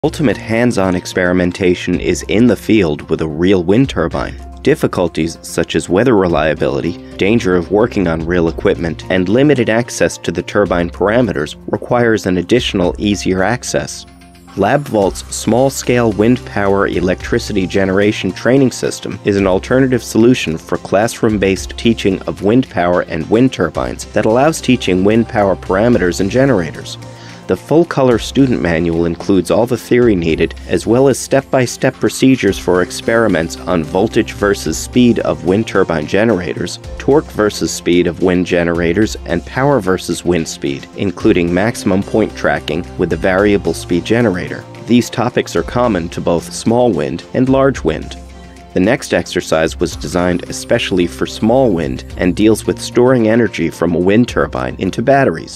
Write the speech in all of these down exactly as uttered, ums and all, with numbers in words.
Ultimate hands-on experimentation is in the field with a real wind turbine. Difficulties such as weather reliability, danger of working on real equipment, and limited access to the turbine parameters requires an additional, easier access. LabVolt's small-scale wind power electricity generation training system is an alternative solution for classroom-based teaching of wind power and wind turbines that allows teaching wind power parameters and generators. The full-color student manual includes all the theory needed, as well as step-by-step procedures for experiments on voltage versus speed of wind turbine generators, torque versus speed of wind generators, and power versus wind speed, including maximum point tracking with a variable speed generator. These topics are common to both small wind and large wind. The next exercise was designed especially for small wind and deals with storing energy from a wind turbine into batteries.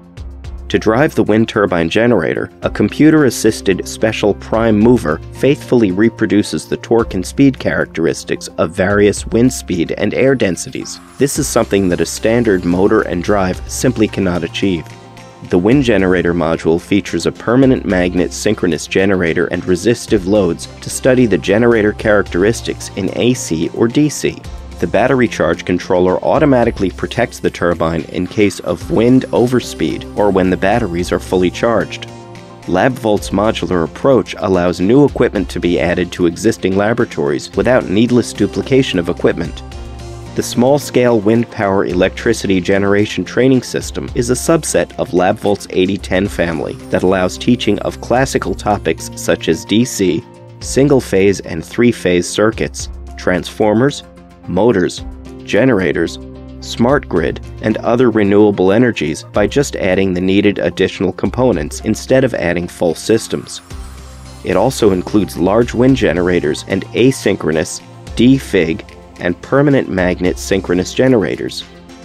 To drive the wind turbine generator, a computer-assisted special prime mover faithfully reproduces the torque and speed characteristics of various wind speed and air densities. This is something that a standard motor and drive simply cannot achieve. The wind generator module features a permanent magnet synchronous generator and resistive loads to study the generator characteristics in A C or D C. The battery charge controller automatically protects the turbine in case of wind overspeed or when the batteries are fully charged. LabVolt's modular approach allows new equipment to be added to existing laboratories without needless duplication of equipment. The small-scale wind power electricity generation training system is a subset of LabVolt's eighty ten family that allows teaching of classical topics such as D C, single-phase and three-phase circuits, transformers, motors, generators, smart grid, and other renewable energies by just adding the needed additional components instead of adding full systems. It also includes large wind generators and asynchronous, D-Fig, and permanent magnet synchronous generators.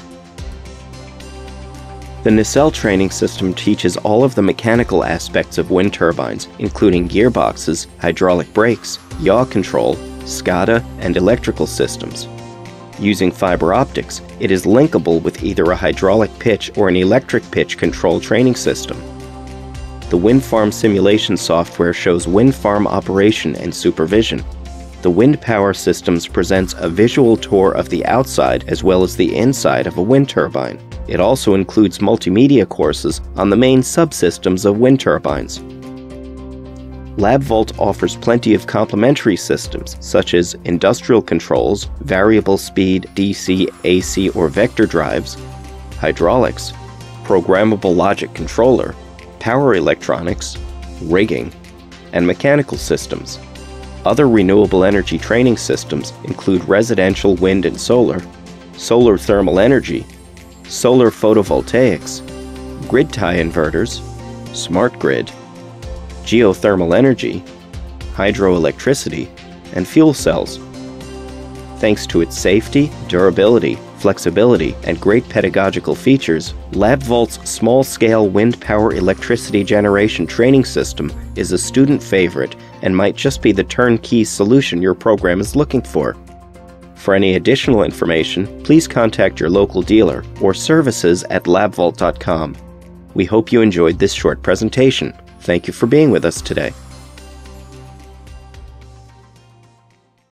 The nacelle training system teaches all of the mechanical aspects of wind turbines, including gearboxes, hydraulic brakes, yaw control, SCADA, and electrical systems. Using fiber optics, it is linkable with either a hydraulic pitch or an electric pitch control training system. The wind farm simulation software shows wind farm operation and supervision. The wind power systems presents a visual tour of the outside as well as the inside of a wind turbine. It also includes multimedia courses on the main subsystems of wind turbines. LabVolt offers plenty of complementary systems, such as industrial controls, variable speed D C, A C, or vector drives, hydraulics, programmable logic controller, power electronics, rigging, and mechanical systems. Other renewable energy training systems include residential wind and solar, solar thermal energy, solar photovoltaics, grid tie inverters, smart grid, geothermal energy, hydroelectricity, and fuel cells. Thanks to its safety, durability, flexibility, and great pedagogical features, LabVolt's small-scale wind power electricity generation training system is a student favorite and might just be the turnkey solution your program is looking for. For any additional information, please contact your local dealer or services at labvolt dot com. We hope you enjoyed this short presentation. Thank you for being with us today.